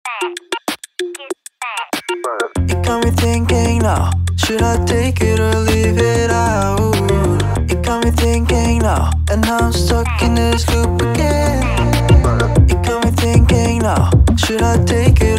It got me thinking now, should I take it or leave it out? It got me thinking now, and now I'm stuck in this loop again. It got me thinking now, should I take it